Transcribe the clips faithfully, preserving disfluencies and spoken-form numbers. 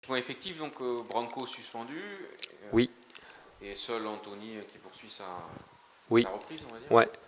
point effectif, donc euh, Branco suspendu. Euh, Oui. Et seul Anthony qui poursuit sa, Oui. sa reprise, on va dire. Ouais.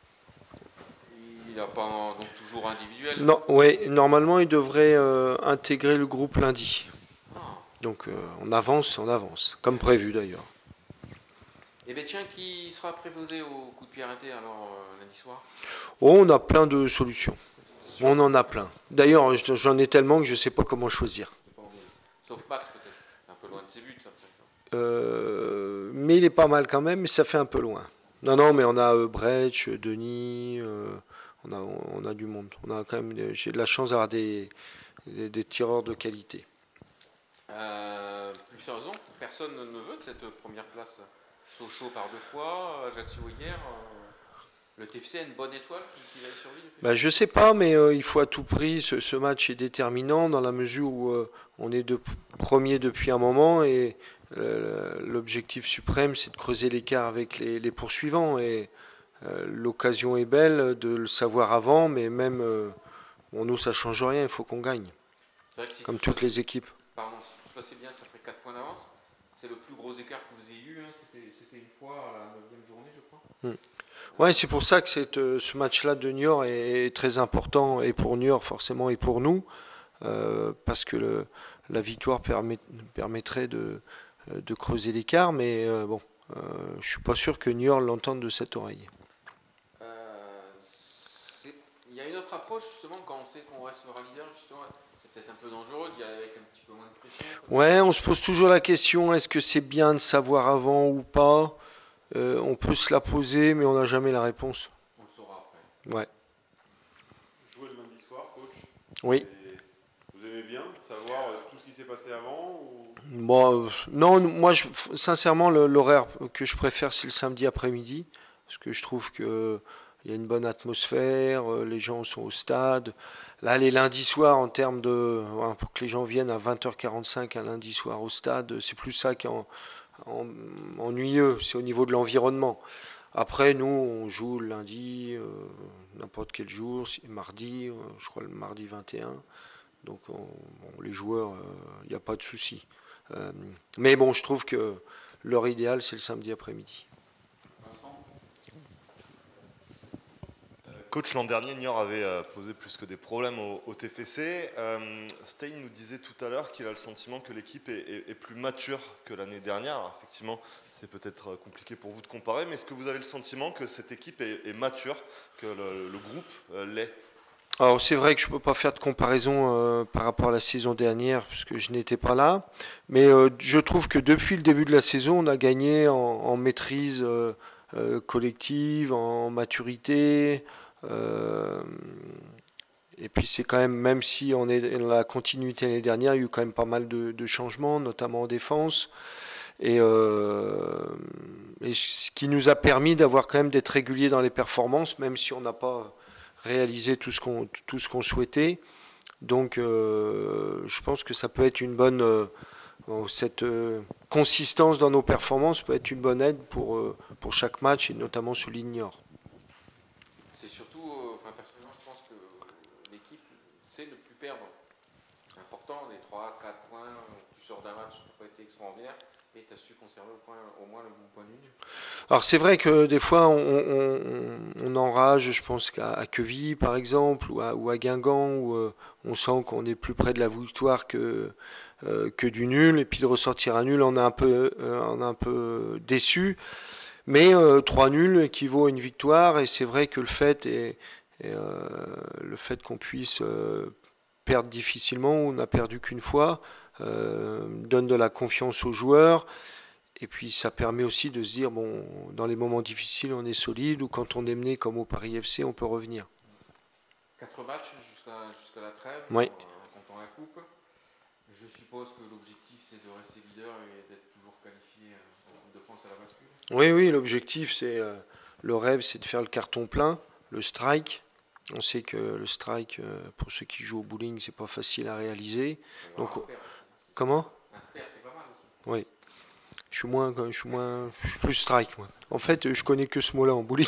Il n'a pas donc toujours individuel. Non, ouais, normalement, il devrait euh, intégrer le groupe lundi. Ah. Donc, euh, on avance, on avance, comme prévu d'ailleurs. Et bien tiens, qui sera préposé au coup de pied arrêté alors euh, lundi soir? Oh, on a plein de solutions. On en a plein. D'ailleurs, j'en ai tellement que je ne sais pas comment choisir. Sauf Max peut-être, un peu loin de ses buts. Après. Euh, mais il est pas mal quand même, mais ça fait un peu loin. Non, non, mais on a euh, Brecht, Denis, euh, on, a, on a du monde. On a quand même, j'ai de la chance d'avoir des, des, des tireurs de qualité. Euh, plus sérieusement, personne ne veut de cette première place. Sochaux par deux fois, Ajaccio hier. Euh, le T F C a une bonne étoile qui, qui va survivre. Bah, je sais pas, mais euh, il faut à tout prix. Ce, ce match est déterminant dans la mesure où euh, on est de premier depuis un moment et euh, l'objectif suprême, c'est de creuser l'écart avec les, les poursuivants. Et euh, l'occasion est belle de le savoir avant, mais même euh, bon, nous, ça change rien. Il faut qu'on gagne, Si comme toutes les équipes. Pardon, si tout se passait bien, ça ferait quatre points d'avance. C'est le plus gros écart que vous ayez eu. Hein. C'était une fois à la neuvième journée, je crois. Hmm. Ouais, c'est pour ça que cette, euh, ce match-là de Niort est, est très important, et pour Niort forcément, et pour nous, euh, parce que le, la victoire permet, permettrait de, de creuser l'écart, mais euh, bon, euh, je suis pas sûr que Niort l'entende de cette oreille. Il y a une autre approche justement quand on sait qu'on restera leader, justement, c'est peut-être un peu dangereux d'y aller avec un petit peu moins de pression. Ouais, on se pose toujours la question, est-ce que c'est bien de savoir avant ou pas? euh, On peut se la poser, mais on n'a jamais la réponse. On le saura après. Ouais. Jouer le lundi soir, coach. Oui. Vous aimez bien savoir tout ce qui s'est passé avant ou... Bon, euh, non, moi, je, sincèrement, l'horaire que je préfère, c'est le samedi après-midi, parce que je trouve que il y a une bonne atmosphère, les gens sont au stade. Là, les lundis soirs, en termes de... Hein, pour que les gens viennent à vingt heures quarante-cinq un lundi soir au stade, c'est plus ça qui est en, en, ennuyeux, c'est au niveau de l'environnement. Après, nous, on joue le lundi, euh, n'importe quel jour, mardi, euh, je crois le mardi vingt et un. Donc, on, bon, les joueurs, il euh, n'y a pas de souci. Euh, mais bon, je trouve que l'heure idéale, c'est le samedi après-midi. Coach, l'an dernier, Niort avait euh, posé plus que des problèmes au, au T F C. Euh, Stein nous disait tout à l'heure qu'il a le sentiment que l'équipe est, est, est plus mature que l'année dernière. Alors, effectivement, c'est peut-être compliqué pour vous de comparer, mais est-ce que vous avez le sentiment que cette équipe est, est mature, que le, le groupe euh, l'est? Alors c'est vrai que je ne peux pas faire de comparaison euh, par rapport à la saison dernière, puisque je n'étais pas là, mais euh, je trouve que depuis le début de la saison, on a gagné en, en maîtrise euh, euh, collective, en maturité. Euh, et puis c'est quand même, même si on est dans la continuité l'année dernière, il y a eu quand même pas mal de, de changements, notamment en défense. Et, euh, et ce qui nous a permis d'avoir quand même d'être réguliers dans les performances, même si on n'a pas réaliser tout ce qu'on tout ce qu'on souhaitait. Donc euh, je pense que ça peut être une bonne euh, cette euh, consistance dans nos performances peut être une bonne aide pour euh, pour chaque match et notamment celui de Niort. C'est surtout, euh, enfin personnellement, je pense que l'équipe sait ne plus perdre. C'est important, les trois quatre points, tu sors d'un match, ça n'a pas été extraordinaire, mais tu as su conserver au, point, au moins le bon point nul. Alors c'est vrai que des fois on, on, on enrage, je pense qu'à Quevilly par exemple, ou à, ou à Guingamp, où euh, on sent qu'on est plus près de la victoire que, euh, que du nul, et puis de ressortir un nul, on est un peu, euh, on est un peu déçu. Mais euh, trois nuls équivaut à une victoire, et c'est vrai que le fait, est, est, euh, le fait qu'on puisse euh, perdre difficilement, on n'a perdu qu'une fois, euh, donne de la confiance aux joueurs. Et puis ça permet aussi de se dire, bon, dans les moments difficiles, on est solide, ou quand on est mené comme au Paris F C, on peut revenir. Quatre matchs jusqu'à jusqu'à la trêve, oui. En comptant la coupe. Je suppose que l'objectif, c'est de rester leader et d'être toujours qualifié en Coupe de France à la bascule. Oui, oui, l'objectif, c'est euh, le rêve, c'est de faire le carton plein, le strike. On sait que le strike, euh, pour ceux qui jouent au bowling, c'est pas facile à réaliser. Donc, un comment? Un spare, c'est pas mal aussi. Oui. Je suis moins, je suis moins, je suis plus strike moi. En fait, je connais que ce mot-là en bowling.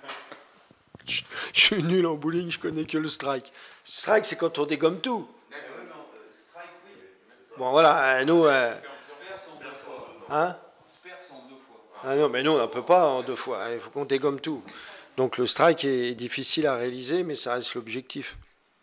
je, je suis nul en bowling, je connais que le strike. Strike, c'est quand on dégomme tout. Bon, voilà, nous... euh, On se perce en deux fois. hein On se perce en deux fois. Ah non, mais nous, on ne peut pas en deux fois. Il faut qu'on dégomme tout. Donc le strike est difficile à réaliser, mais ça reste l'objectif.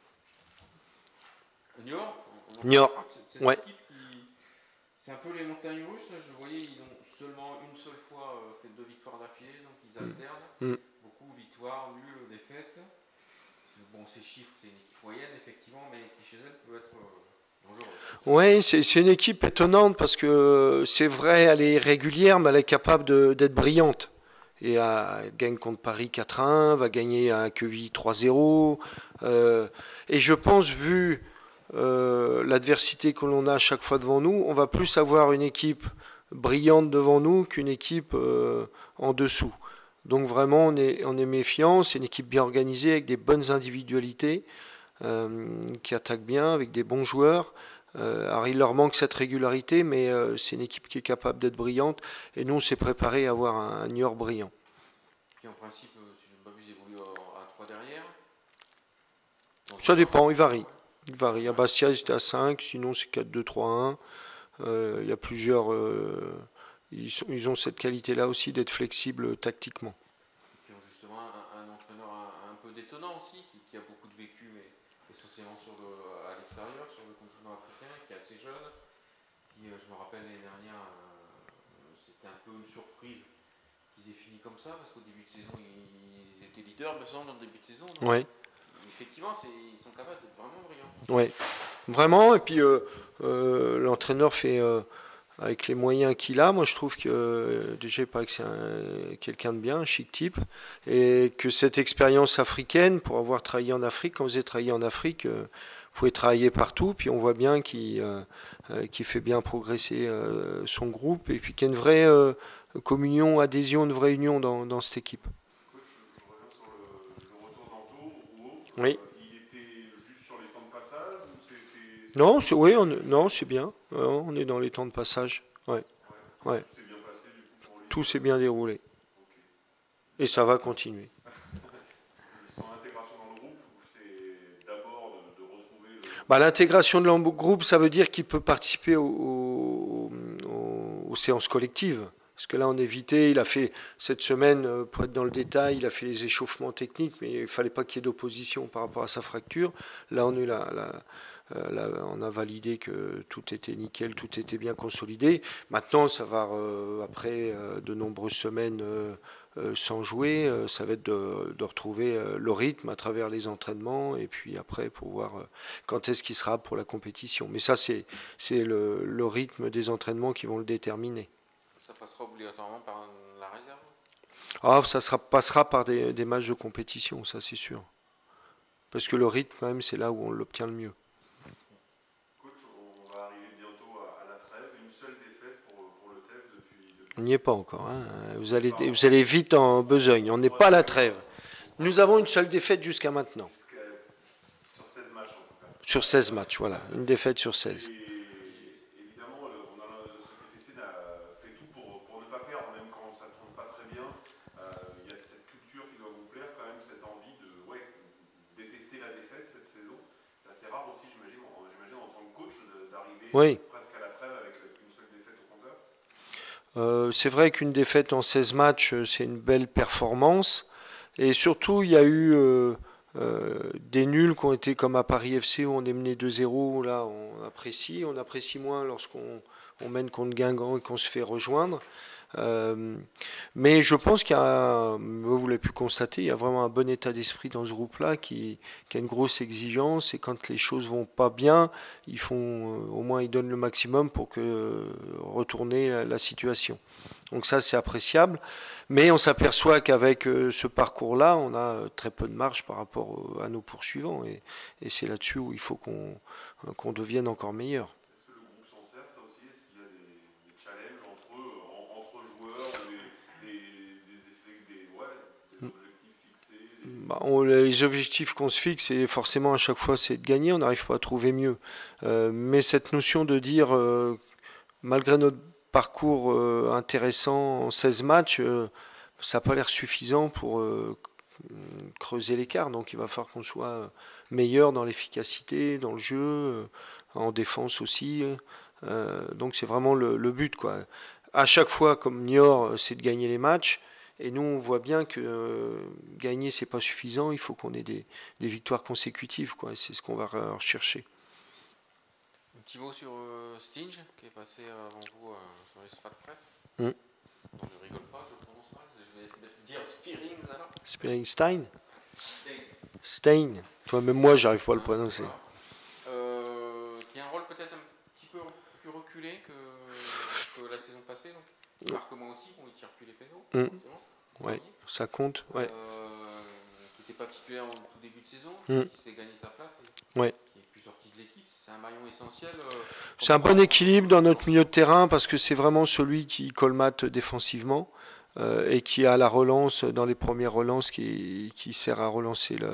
Niort, on- on- Niort, c'est- c'est ouais. une équipe qui- C'est un peu les montagnes russes. Là, je voyais, ils ont seulement une seule fois euh, fait deux victoires d'affilée, donc ils alternent. Mm. Beaucoup victoires, nul, défaites. Bon, ces chiffres, c'est une équipe moyenne, effectivement, mais qui chez elle peut être euh, dangereuse. Oui, c'est c'est une équipe étonnante parce que c'est vrai, elle est régulière, mais elle est capable de- d'être brillante. Et elle gagne contre Paris quatre à un, va gagner à Queville trois zéro. Euh, et je pense, vu euh, l'adversité que l'on a à chaque fois devant nous, on va plus avoir une équipe brillante devant nous qu'une équipe euh, en dessous. Donc vraiment, on est, on est méfiant. C'est une équipe bien organisée avec des bonnes individualités euh, qui attaquent bien, avec des bons joueurs. Euh, alors il leur manque cette régularité, mais euh, c'est une équipe qui est capable d'être brillante. Et nous, on s'est préparé à avoir un, un Niort brillant. Puis en principe, euh, si je ne m'abuse, évolue à trois derrière. Donc, Ça dépend, il varie. ouais. Il varie. À Bastia, c'était à cinq, sinon c'est quatre deux trois un. Euh, il y a plusieurs. Euh, ils, sont- ils ont cette qualité-là aussi d'être flexibles tactiquement. Qui ont justement un, un entraîneur un, un peu détonnant aussi, qui, qui a beaucoup de vécu, mais essentiellement sur le, à l'extérieur, sur le continent africain, qui est assez jeune. Qui, euh, je me rappelle l'année dernière, euh, c'était un peu une surprise qu'ils aient fini comme ça, parce qu'au début de saison, ils, ils étaient leaders, me semble, en début de saison. Donc, Ouais. effectivement, c'est- ils sont capables d'être vraiment brillants. Ouais, vraiment. Et puis euh, euh, l'entraîneur fait euh, avec les moyens qu'il a. Moi, je trouve que euh, déjà, il paraît que c'est un- quelqu'un de bien, un chic type, et que cette expérience africaine, pour avoir travaillé en Afrique, quand vous avez travaillé en Afrique, euh, vous pouvez travailler partout. Puis on voit bien qu'il euh, euh, qu'il fait bien progresser euh, son groupe, et puis qu'il y a une vraie euh, communion, adhésion, une vraie union dans, dans cette équipe. Coach, je reviens sur le, le retour d'Anto. Rouault. Oui. Euh, il était juste sur les temps de passage ou c'était. Non, c'est oui, on, non, c'est bien. Euh, On est dans les temps de passage. Ouais. Ouais. Tout s'est bien passé du coup pour lui. Tout s'est bien déroulé. Ok. Et ça va continuer. Son intégration dans le groupe, c'est d'abord de, de retrouver le. Bah, l'intégration de l'groupe, ça veut dire qu'il peut participer au- au- au- aux séances collectives. Parce que là, on évitait, il a fait cette semaine, euh, pour être dans le détail, il a fait les échauffements techniques, mais il ne fallait pas qu'il y ait d'opposition par rapport à sa fracture. Là, on, a eu la, la- euh, là, on a validé que tout était nickel, tout était bien consolidé. Maintenant, ça va, euh, après euh, de nombreuses semaines euh, euh, sans jouer, euh, ça va être de, de retrouver euh, le rythme à travers les entraînements, et puis après, pour voir euh, quand est-ce qu'il sera pour la compétition. Mais ça, c'est c'est le, le rythme des entraînements qui vont le déterminer. Ça passera obligatoirement par la réserve. Ah, ça sera, passera par des, des matchs de compétition, ça c'est sûr. Parce que le rythme, quand même, c'est là où on l'obtient le mieux. Coach, on va arriver bientôt à, à la trêve. Une seule défaite pour, pour le T E F depuis. depuis... On n'y est pas encore. Hein. Vous, allez, vous allez vite en besogne. On n'est pas à la trêve. Nous avons une seule défaite jusqu'à maintenant. Jusqu'à- Sur seize matchs en tout cas. Sur seize matchs, voilà. Une défaite sur seize. Et évidemment, le, on a, ce T F C a fait tout pour, pour ne pas perdre, même quand ça ne tourne pas très bien. Euh, il y a cette culture qui doit vous plaire, quand même, cette envie de ouais, détester la défaite cette saison. C'est assez rare aussi, j'imagine, en, j'imagine, en tant que coach, de- d'arriver Oui. presque à la trêve avec une seule défaite au compteur. Euh, c'est vrai qu'une défaite en seize matchs, euh, c'est une belle performance. Et surtout, il y a eu euh, euh, des nuls qui ont été comme à Paris F C où on est mené deux zéro. Là, on apprécie. On apprécie moins lorsqu'on on mène contre Guingamp et qu'on se fait rejoindre. Euh, mais je pense qu'il y a, vous l'avez pu constater, il y a vraiment un bon état d'esprit dans ce groupe-là qui, qui a une grosse exigence, et quand les choses vont pas bien, ils font, au moins ils donnent le maximum pour que retourner la, la situation. Donc ça, c'est appréciable. Mais on s'aperçoit qu'avec ce parcours-là, on a très peu de marge par rapport à nos poursuivants, et, et c'est là-dessus où il faut qu'on qu'on devienne encore meilleur. Est-ce que le groupe s'en sert, ça aussi? Est-ce qu'il y a des, des challenges entre eux, en- entre joueurs, ou des, des, des effets, des, ouais, des objectifs fixés des- Bah, on- les objectifs qu'on se fixe, et forcément à chaque fois, c'est de gagner. On n'arrive pas à trouver mieux. Euh, mais cette notion de dire, euh, malgré notre parcours euh, intéressant en seize matchs, euh, ça n'a pas l'air suffisant pour euh, creuser l'écart. Donc il va falloir qu'on soit meilleur dans l'efficacité, dans le jeu, en défense aussi. Euh, donc c'est vraiment le, le but, quoi. À chaque fois, comme Niort, c'est de gagner les matchs. Et nous, on voit bien que euh, gagner, c'est pas suffisant. Il faut qu'on ait des, des victoires consécutives, quoi. C'est ce qu'on va rechercher. Un petit mot sur euh, Stinge, qui est passé avant vous euh, sur les Spat Press. Mm. Donc, je rigole pas, je prononce mal. Je vais dire Spearings alors. Spearingstein Stein. Toi, même moi, j'arrive pas à le prononcer. Voilà. Euh, qui a un rôle peut-être un petit peu plus reculé que, que la saison passée. Donc, il marque moins aussi, bon, il tire plus les pénaux. Mm. Forcément. Ouais, ça compte. Ouais. Euh, qui n'était pas titulaire au tout début de saison, Mm. qui s'est gagné sa place et Ouais. qui est plus sorti de l'équipe. C'est un maillon essentiel. Euh, C'est un bon équilibre dans notre milieu de terrain parce que c'est vraiment celui qui colmate défensivement euh, et qui a la relance dans les premières relances qui, qui sert à relancer le,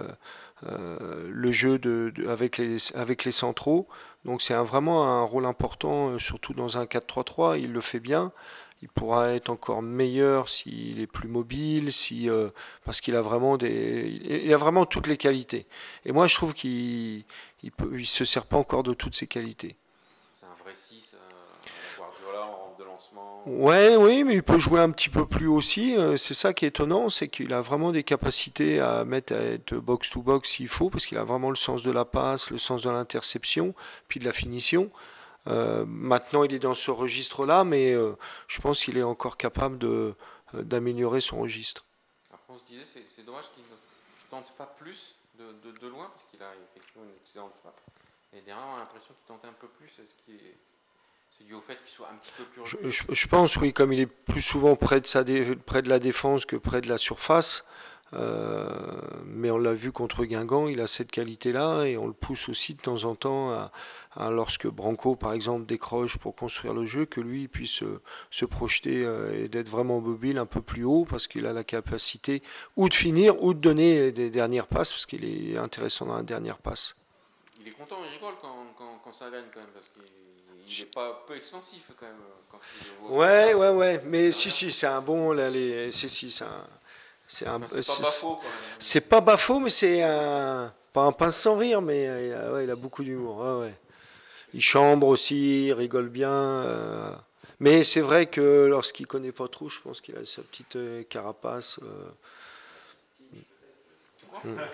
euh, le jeu de, de- avec, les, avec les centraux. Donc c'est un- vraiment un rôle important, euh, surtout dans un quatre trois trois. Il le fait bien. Il pourra être encore meilleur s'il est plus mobile, si, euh, parce qu'il a vraiment des, il a vraiment toutes les qualités. Et moi, je trouve qu'il il peut, il se sert pas encore de toutes ses qualités. c'est un vrai six. Euh, Guardiola en rampe de lancement. Ouais, oui, mais il peut jouer un petit peu plus aussi. Euh, C'est ça qui est étonnant, c'est qu'il a vraiment des capacités à mettre à être box to box s'il faut, parce qu'il a vraiment le sens de la passe, le sens de l'interception, puis de la finition. Euh, maintenant, il est dans ce registre-là, mais euh, je pense qu'il est encore capable de, euh, d'améliorer son registre. Après, on se disait, c'est, c'est dommage qu'il ne tente pas plus de, de, de loin, parce qu'il a effectivement une excellente frappe. Et derrière, on a l'impression qu'il tentait un peu plus. Est-ce qu'il est, c'est dû au fait qu'il soit un petit peu plus Je, reculé? je- je pense, oui, comme il est plus souvent près de, sa dé- près de la défense que près de la surface, euh, mais on l'a vu contre Guingamp, il a cette qualité-là et on le pousse aussi de temps en temps à, à, lorsque Branco, par exemple, décroche pour construire le jeu, que lui il puisse euh, se projeter euh, et d'être vraiment mobile un peu plus haut parce qu'il a la capacité ou de finir ou de donner des dernières passes parce qu'il est intéressant dans la dernière passe. Il est content, il rigole quand, quand, quand ça gagne quand même, parce qu'il il est pas peu expansif quand même. Quand il le voit. Ouais, ouais, ouais, mais si, si, c'est un bon, là, les, si, si, c'est un, c'est un, Enfin, c'est c'est- pas Bafo quand même. c'est pas Bafo, mais c'est un, pas un pince sans rire, mais euh, il a, ouais, il a beaucoup d'humour. Ouais, ouais. Il chambre aussi, il rigole bien. euh, mais c'est vrai que lorsqu'il connaît pas trop, je pense qu'il a sa petite euh, carapace. euh, Tu crois? Je je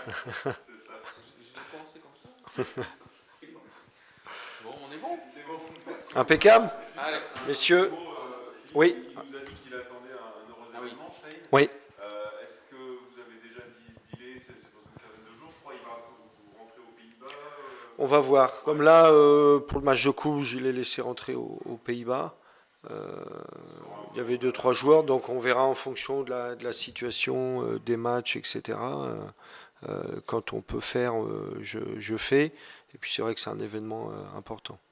vais commencer comme ça. Bon, on est bon. C'est bon. Impeccable, Allez. messieurs. Oui, Il nous a dit qu'il attendait un heureux Ah oui. événement, Stein. oui. Euh, Est-ce que vous avez déjà dit dealé, c'est c'est dans une quinzaine de jours, je crois, il va vous rentrer aux Pays-Bas euh, On va voir. Comme là, euh, pour le match de coupe, je l'ai laissé rentrer aux, aux Pays-Bas. Euh, il y avait deux, trois joueurs, donc on verra en fonction de la, de la situation, euh, des matchs, et cetera. Euh, euh, quand on peut faire, euh, je, je fais. Et puis c'est vrai que c'est un événement euh, important.